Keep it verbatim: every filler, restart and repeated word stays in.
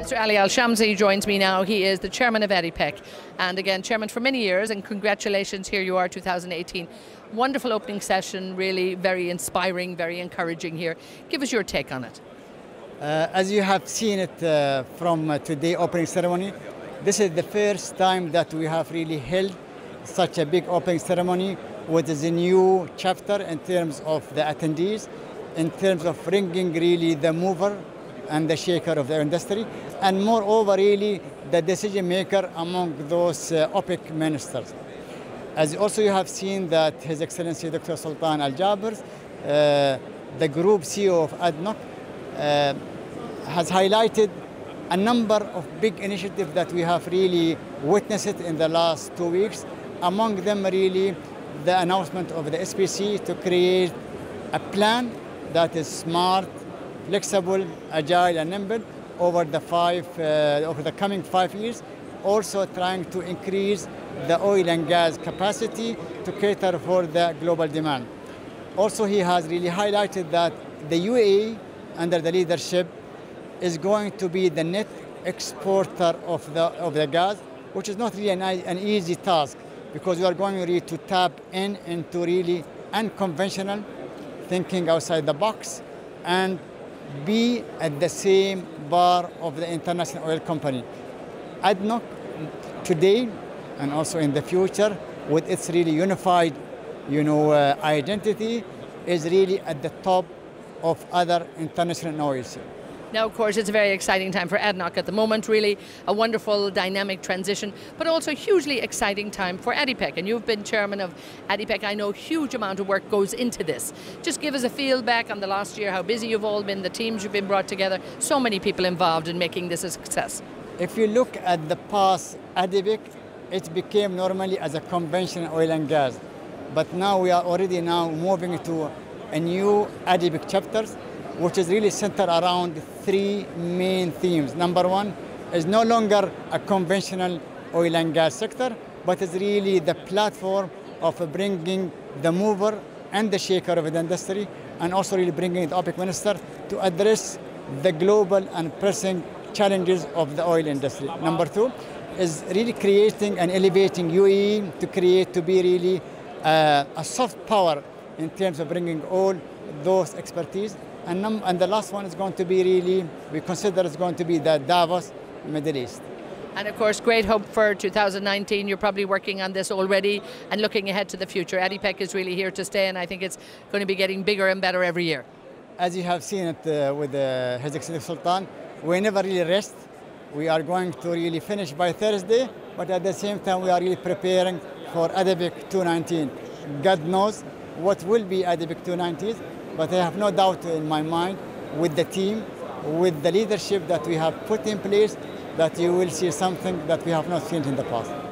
Mister Ali Al Shamsi joins me now. He is the chairman of ADIPEC, and again, chairman for many years, and congratulations, here you are, two thousand eighteen. Wonderful opening session, really very inspiring, very encouraging here. Give us your take on it. Uh, as you have seen it uh, from uh, today's opening ceremony, this is the first time that we have really held such a big opening ceremony with a new chapter in terms of the attendees, in terms of bringing really the mover and the shaker of the industry, and moreover really the decision maker among those uh, OPEC ministers. As also you have seen that His Excellency Doctor Sultan Al Jaber, uh, the group C E O of A D N O C, uh, has highlighted a number of big initiatives that we have really witnessed in the last two weeks. Among them really the announcement of the S P C to create a plan that is smart, flexible, agile and nimble over the five, uh, over the coming five years, also trying to increase the oil and gas capacity to cater for the global demand. Also, he has really highlighted that the U A E, under the leadership, is going to be the net exporter of the, of the gas, which is not really an, an easy task, because we are going really to tap in into really unconventional thinking outside the box and be at the same bar of the international oil company. A D N O C today and also in the future, with its really unified, you know, uh, identity, is really at the top of other international oils. Now, of course, it's a very exciting time for A D N O C at the moment, really a wonderful dynamic transition, but also a hugely exciting time for ADIPEC. And you've been chairman of ADIPEC. I know a huge amount of work goes into this. Just give us a feel back on the last year, how busy you've all been, the teams you've been brought together, so many people involved in making this a success. If you look at the past ADIPEC, it became normally as a conventional oil and gas. But now we are already now moving to a new ADIPEC chapters, which is really centered around three main themes. Number one is no longer a conventional oil and gas sector, but is really the platform of bringing the mover and the shaker of the industry, and also really bringing the OPEC minister to address the global and pressing challenges of the oil industry. Number two is really creating and elevating U A E to create to be really uh, a soft power in terms of bringing all those expertise. And, num and the last one is going to be really, we consider it's going to be the Davos Middle East. And of course, great hope for two thousand nineteen. You're probably working on this already and looking ahead to the future. ADIPEC is really here to stay, and I think it's going to be getting bigger and better every year. As you have seen it uh, with uh, His Excellency Sultan, we never really rest. We are going to really finish by Thursday, but at the same time we are really preparing for ADIPEC two nineteen. God knows what will be ADIPEC two nineteen, but I have no doubt in my mind with the team, with the leadership that we have put in place, that you will see something that we have not seen in the past.